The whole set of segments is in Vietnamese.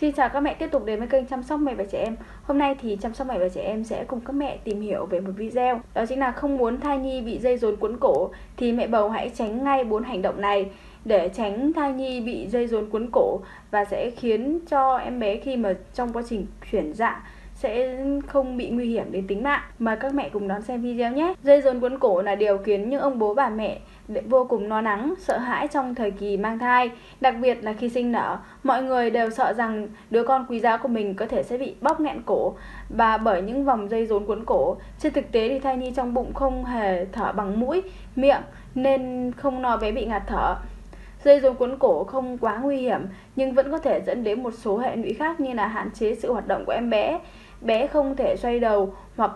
Xin chào các mẹ tiếp tục đến với kênh chăm sóc mẹ và trẻ em. Hôm nay thì chăm sóc mẹ và trẻ em sẽ cùng các mẹ tìm hiểu về một video. Đó chính là không muốn thai nhi bị dây rốn quấn cổ thì mẹ bầu hãy tránh ngay 4 hành động này để tránh thai nhi bị dây rốn quấn cổ và sẽ khiến cho em bé khi mà trong quá trình chuyển dạ sẽ không bị nguy hiểm đến tính mạng. Mời các mẹ cùng đón xem video nhé. Dây rốn quấn cổ là điều khiến những ông bố bà mẹ vô cùng lo lắng, sợ hãi trong thời kỳ mang thai, đặc biệt là khi sinh nở. Mọi người đều sợ rằng đứa con quý giá của mình có thể sẽ bị bóp nghẹn cổ và bởi những vòng dây rốn quấn cổ. Trên thực tế thì thai nhi trong bụng không hề thở bằng mũi, miệng nên không lo bé bị ngạt thở. Dây rốn quấn cổ không quá nguy hiểm nhưng vẫn có thể dẫn đến một số hệ lụy khác như là hạn chế sự hoạt động của em bé. Bé không thể xoay đầu hoặc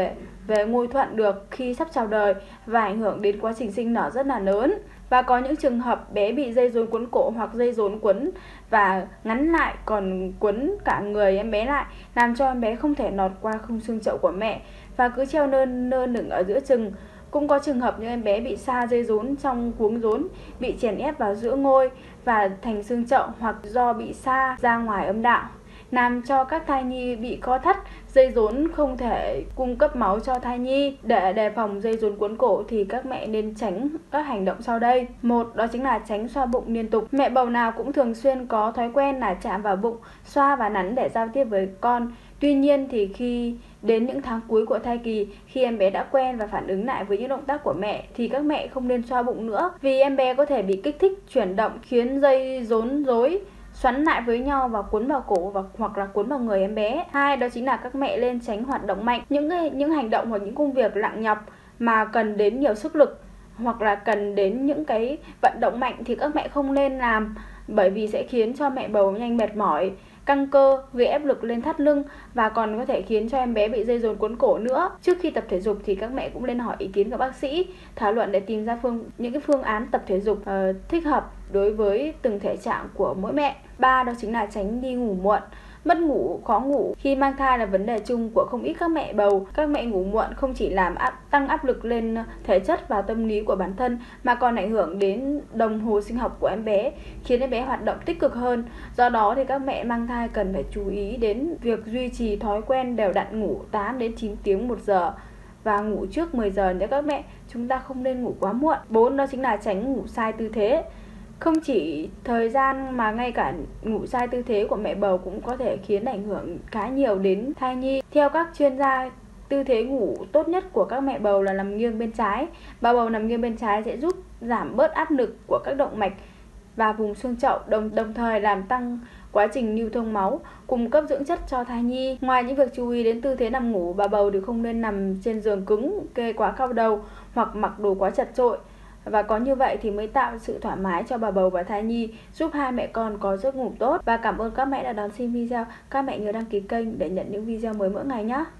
về ngôi thuận được khi sắp chào đời và ảnh hưởng đến quá trình sinh nở rất là lớn. Và có những trường hợp bé bị dây rốn quấn cổ hoặc dây rốn quấn và ngắn lại còn quấn cả người em bé lại, làm cho em bé không thể lọt qua khung xương chậu của mẹ và cứ treo nơ nửng ở giữa chừng. Cũng có trường hợp những em bé bị sa dây rốn trong cuống rốn, bị chèn ép vào giữa ngôi và thành xương chậu, hoặc do bị sa ra ngoài âm đạo, làm cho các thai nhi bị co thắt, dây rốn không thể cung cấp máu cho thai nhi. Để đề phòng dây rốn quấn cổ thì các mẹ nên tránh các hành động sau đây. Một, đó chính là tránh xoa bụng liên tục. Mẹ bầu nào cũng thường xuyên có thói quen là chạm vào bụng, xoa và nắn để giao tiếp với con. Tuy nhiên thì khi đến những tháng cuối của thai kỳ, khi em bé đã quen và phản ứng lại với những động tác của mẹ thì các mẹ không nên xoa bụng nữa, vì em bé có thể bị kích thích chuyển động khiến dây rốn rối, xoắn lại với nhau và cuốn vào cổ hoặc là cuốn vào người em bé. Hai, đó chính là các mẹ nên tránh hoạt động mạnh. Những hành động hoặc những công việc nặng nhọc mà cần đến nhiều sức lực hoặc là cần đến những cái vận động mạnh thì các mẹ không nên làm, bởi vì sẽ khiến cho mẹ bầu nhanh mệt mỏi, căng cơ, gây áp lực lên thắt lưng và còn có thể khiến cho em bé bị dây rốn quấn cổ nữa. Trước khi tập thể dục thì các mẹ cũng nên hỏi ý kiến của bác sĩ, thảo luận để tìm ra những cái phương án tập thể dục thích hợp đối với từng thể trạng của mỗi mẹ. Ba, đó chính là tránh đi ngủ muộn. Mất ngủ, khó ngủ khi mang thai là vấn đề chung của không ít các mẹ bầu. Các mẹ ngủ muộn không chỉ làm tăng áp lực lên thể chất và tâm lý của bản thân mà còn ảnh hưởng đến đồng hồ sinh học của em bé, khiến em bé hoạt động tích cực hơn. Do đó thì các mẹ mang thai cần phải chú ý đến việc duy trì thói quen đều đặn ngủ 8 đến 9 tiếng một giờ và ngủ trước 10 giờ nhé các mẹ. Chúng ta không nên ngủ quá muộn. 4, đó chính là tránh ngủ sai tư thế. Không chỉ thời gian mà ngay cả ngủ sai tư thế của mẹ bầu cũng có thể khiến ảnh hưởng khá nhiều đến thai nhi. Theo các chuyên gia, tư thế ngủ tốt nhất của các mẹ bầu là nằm nghiêng bên trái. Bà bầu nằm nghiêng bên trái sẽ giúp giảm bớt áp lực của các động mạch và vùng xương chậu, đồng thời làm tăng quá trình lưu thông máu, cung cấp dưỡng chất cho thai nhi. Ngoài những việc chú ý đến tư thế nằm ngủ, bà bầu thì không nên nằm trên giường cứng, kê quá cao đầu hoặc mặc đồ quá chật chội. Và có như vậy thì mới tạo sự thoải mái cho bà bầu và thai nhi, giúp hai mẹ con có giấc ngủ tốt. Và cảm ơn các mẹ đã đón xem video. Các mẹ nhớ đăng ký kênh để nhận những video mới mỗi ngày nhé.